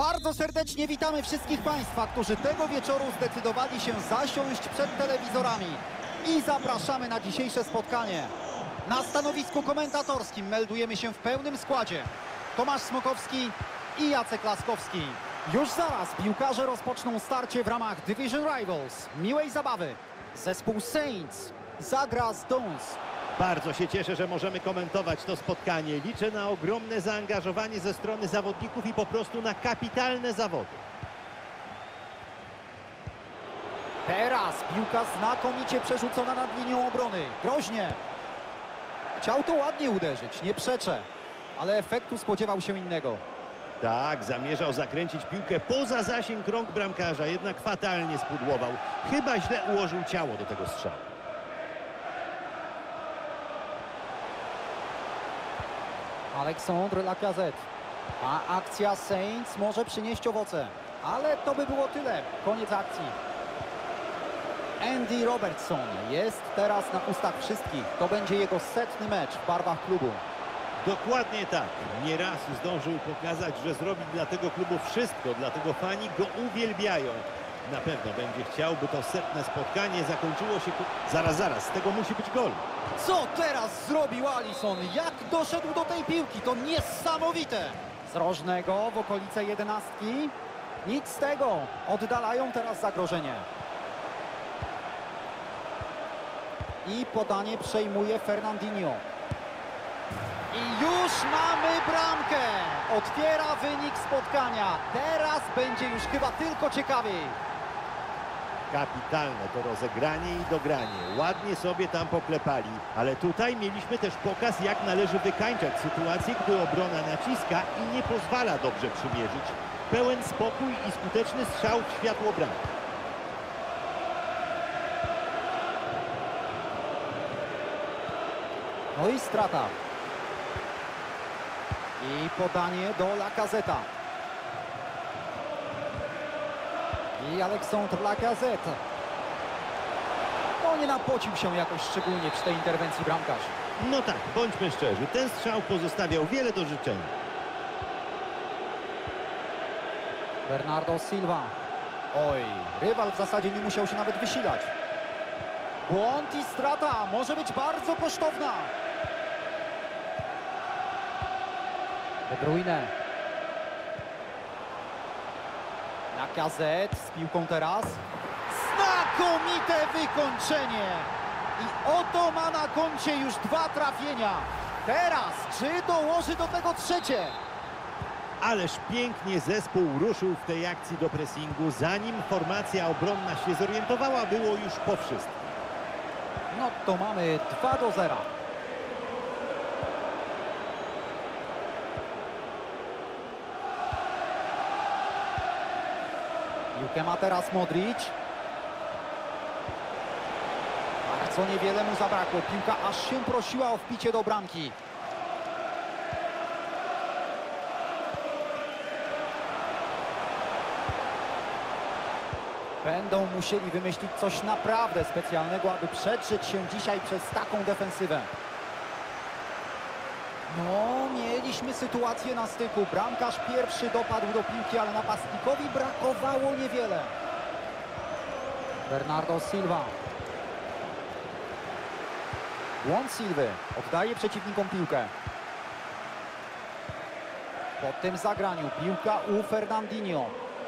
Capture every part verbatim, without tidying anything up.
Bardzo serdecznie witamy wszystkich Państwa, którzy tego wieczoru zdecydowali się zasiąść przed telewizorami i zapraszamy na dzisiejsze spotkanie. Na stanowisku komentatorskim meldujemy się w pełnym składzie Tomasz Smokowski i Jacek Laskowski. Już zaraz piłkarze rozpoczną starcie w ramach Division Rivals. Miłej zabawy. Zespół Saints zagra z Dons. Bardzo się cieszę, że możemy komentować to spotkanie. Liczę na ogromne zaangażowanie ze strony zawodników i po prostu na kapitalne zawody. Teraz piłka znakomicie przerzucona nad linią obrony. Groźnie. Chciał to ładnie uderzyć, nie przeczę, ale efektu spodziewał się innego. Tak, zamierzał zakręcić piłkę poza zasięg rąk bramkarza, jednak fatalnie spudłował. Chyba źle ułożył ciało do tego strzału. Alexandre Lacazette. A akcja Saints może przynieść owoce. Ale to by było tyle. Koniec akcji. Andy Robertson jest teraz na ustach wszystkich. To będzie jego setny mecz w barwach klubu. Dokładnie tak. Nieraz zdążył pokazać, że zrobi dla tego klubu wszystko, dlatego fani go uwielbiają. Na pewno będzie chciał, by to setne spotkanie zakończyło się... Zaraz, zaraz, z tego musi być gol. Co teraz zrobił Alisson? Jak doszedł do tej piłki? To niesamowite! Z rożnego w okolice jedenastki. Nic z tego. Oddalają teraz zagrożenie. I podanie przejmuje Fernandinho. I już mamy bramkę. Otwiera wynik spotkania. Teraz będzie już chyba tylko ciekawiej. Kapitalne to rozegranie i dogranie. Ładnie sobie tam poklepali. Ale tutaj mieliśmy też pokaz, jak należy wykańczać sytuację, gdy obrona naciska i nie pozwala dobrze przymierzyć. Pełen spokój i skuteczny strzał w światło bramki. No i strata. I podanie do Lacazetta. I Alexandre Lacazette. No nie napocił się jakoś szczególnie przy tej interwencji bramkarz. No tak, bądźmy szczerzy. Ten strzał pozostawiał wiele do życzenia. Bernardo Silva. Oj, rywal w zasadzie nie musiał się nawet wysilać. Błąd i strata może być bardzo kosztowna. De Bruyne. Lacazette z piłką teraz. Znakomite wykończenie. I oto ma na koncie już dwa trafienia. Teraz czy dołoży do tego trzecie? Ależ pięknie zespół ruszył w tej akcji do pressingu. Zanim formacja obronna się zorientowała, było już po wszystkim. No to mamy dwa do zera. Piłkę ma teraz Modric. Bardzo niewiele mu zabrakło. Piłka aż się prosiła o wbicie do bramki. Będą musieli wymyślić coś naprawdę specjalnego, aby przedrzeć się dzisiaj przez taką defensywę. No, mieliśmy sytuację na styku. Bramkarz pierwszy dopadł do piłki, ale napastnikowi brakowało niewiele. Bernardo Silva. Błąd Silwy. Oddaje przeciwnikom piłkę. Po tym zagraniu piłka u Fernandinho.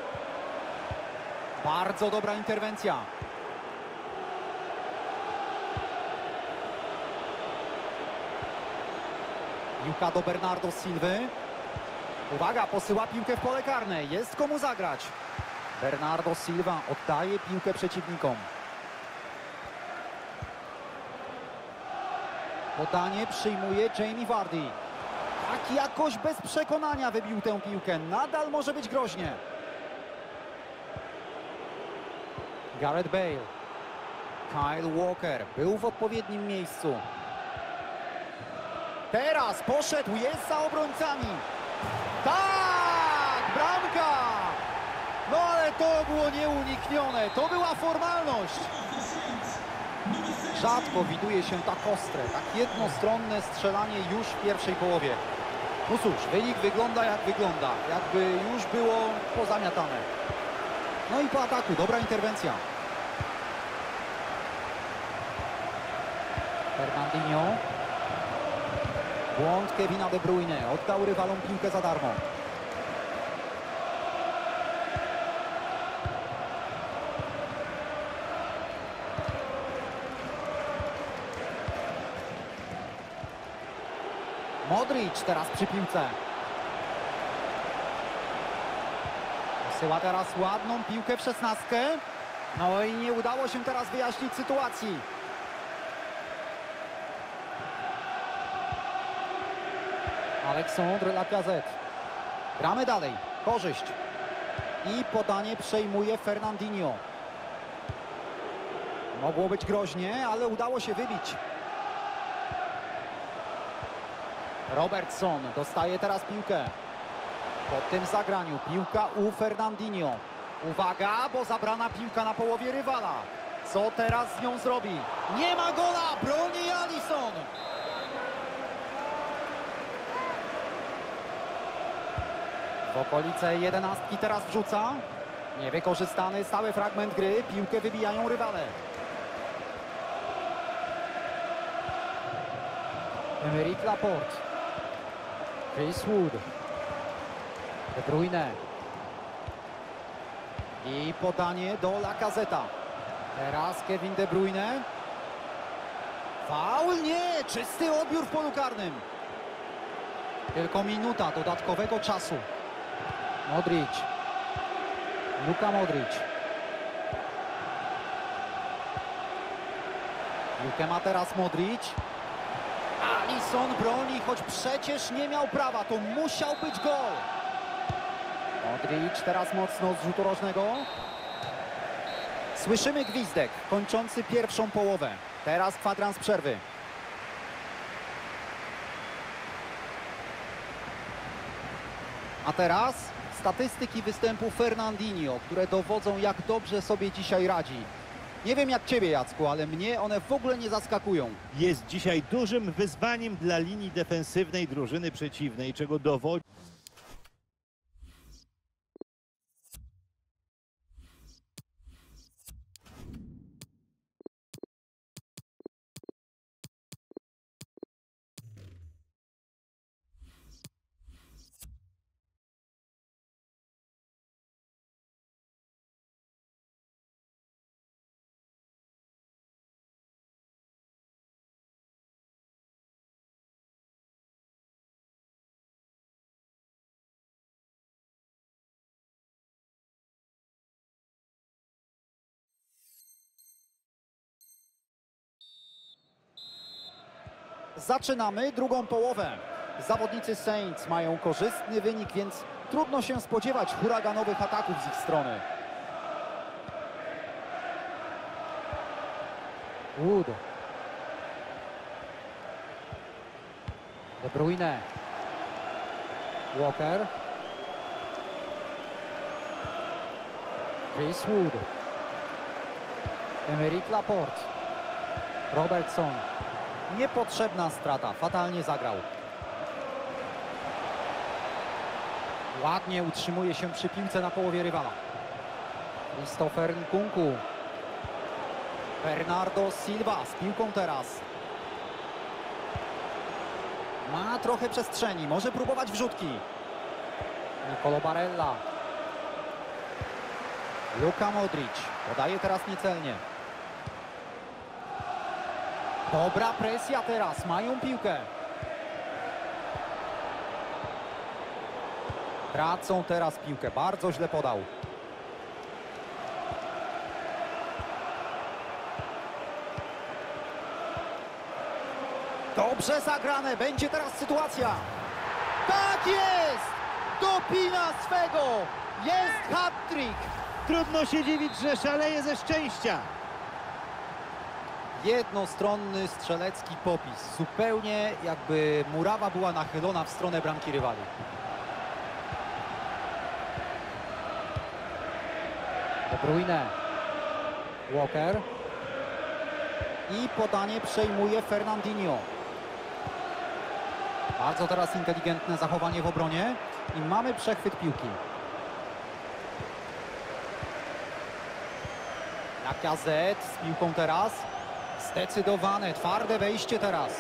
Bardzo dobra interwencja. Piłka do Bernardo Silwy. Uwaga, posyła piłkę w pole karne. Jest komu zagrać. Bernardo Silva oddaje piłkę przeciwnikom. Podanie przyjmuje Jamie Vardy. Tak jakoś bez przekonania wybił tę piłkę. Nadal może być groźnie. Gareth Bale. Kyle Walker był w odpowiednim miejscu. Teraz poszedł, jest za obrońcami. Tak, bramka! No ale to było nieuniknione, to była formalność. Rzadko widuje się tak ostre, tak jednostronne strzelanie już w pierwszej połowie. No cóż, wynik wygląda jak wygląda. Jakby już było pozamiatane. No i po ataku, dobra interwencja. Fernandinho. Błąd Kevina De Bruyne. Oddał rywalom piłkę za darmo. Modric teraz przy piłce. Wysyła teraz ładną piłkę w szesnastkę. No i nie udało się teraz wyjaśnić sytuacji. Alexandre Lacazette. Gramy dalej. Korzyść. I podanie przejmuje Fernandinho. Mogło być groźnie, ale udało się wybić. Robertson dostaje teraz piłkę. Po tym zagraniu piłka u Fernandinho. Uwaga, bo zabrana piłka na połowie rywala. Co teraz z nią zrobi? Nie ma gola, broni Alisson. W okolice jedenastki teraz wrzuca. Niewykorzystany stały fragment gry. Piłkę wybijają rywale. Aymeric Laporte. Chris Wood. De Bruyne. I podanie do Lacazeta. Teraz Kevin De Bruyne. Faul? Nie! Czysty odbiór w polu karnym. Tylko minuta dodatkowego czasu. Modric. Luka Modric. Piłkę ma teraz Modric. Alisson broni, choć przecież nie miał prawa. To musiał być gol. Modric teraz mocno z rzutu rożnego. Słyszymy gwizdek kończący pierwszą połowę. Teraz kwadrans przerwy. A teraz statystyki występu Fernandinho, które dowodzą, jak dobrze sobie dzisiaj radzi. Nie wiem jak ciebie, Jacku, ale mnie one w ogóle nie zaskakują. Jest dzisiaj dużym wyzwaniem dla linii defensywnej drużyny przeciwnej, czego dowodzi. Zaczynamy drugą połowę. Zawodnicy Saints mają korzystny wynik, więc trudno się spodziewać huraganowych ataków z ich strony. Wood. De Bruyne. Walker. Chris Wood. Aymeric Laporte. Robertson. Niepotrzebna strata, fatalnie zagrał. Ładnie utrzymuje się przy piłce na połowie rywala. Christopher Nkunku. Bernardo Silva z piłką teraz. Ma trochę przestrzeni, może próbować wrzutki. Nicolo Barella. Luka Modric. Podaje teraz niecelnie. Dobra presja teraz, mają piłkę. Tracą teraz piłkę, bardzo źle podał. Dobrze zagrane, będzie teraz sytuacja. Tak jest! Dopina swego! Jest hat-trick! Trudno się dziwić, że szaleje ze szczęścia. Jednostronny strzelecki popis. Zupełnie jakby murawa była nachylona w stronę bramki rywali. De Bruyne. Walker. I podanie przejmuje Fernandinho. Bardzo teraz inteligentne zachowanie w obronie i mamy przechwyt piłki. Lacazette z piłką teraz. Zdecydowane, twarde wejście teraz.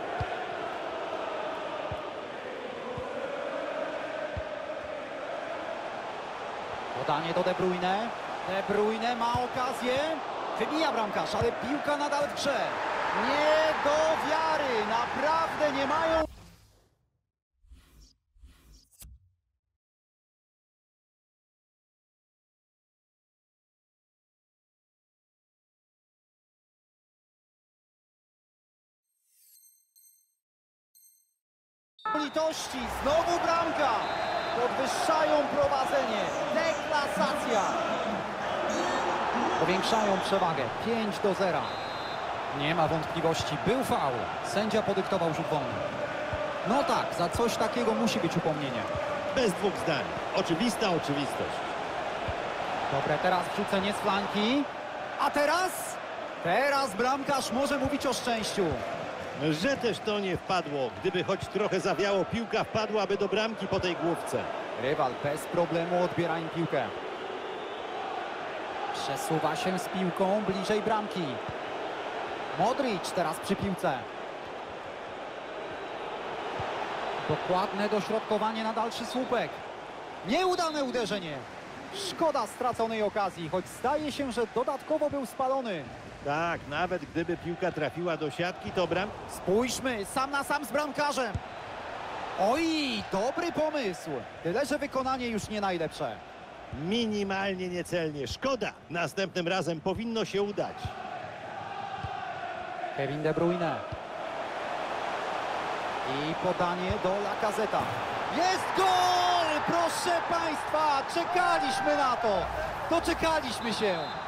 Podanie do De Bruyne. De Bruyne ma okazję. Wybija bramkarz, ale piłka nadal w grze. Nie do wiary. Naprawdę nie mają... litości. Znowu bramka. Podwyższają prowadzenie. Deklasacja. Powiększają przewagę. pięć do zera. Nie ma wątpliwości. Był faul. Sędzia podyktował rzut wolny. No tak, za coś takiego musi być upomnienie. Bez dwóch zdań. Oczywista oczywistość. Dobre teraz wrzucenie z flanki. A teraz? Teraz bramkarz może mówić o szczęściu. Że też to nie wpadło. Gdyby choć trochę zawiało, piłka wpadłaby do bramki po tej główce. Rywal bez problemu odbiera im piłkę. Przesuwa się z piłką bliżej bramki. Modric teraz przy piłce. Dokładne dośrodkowanie na dalszy słupek. Nieudane uderzenie. Szkoda straconej okazji, choć zdaje się, że dodatkowo był spalony. Tak, nawet gdyby piłka trafiła do siatki, to bram... Spójrzmy, sam na sam z bramkarzem. Oj, dobry pomysł. Tyle, że wykonanie już nie najlepsze. Minimalnie niecelnie. Szkoda. Następnym razem powinno się udać. Kevin De Bruyne. I podanie do Lacazeta. Jest gol! Proszę Państwa, czekaliśmy na to. Doczekaliśmy się.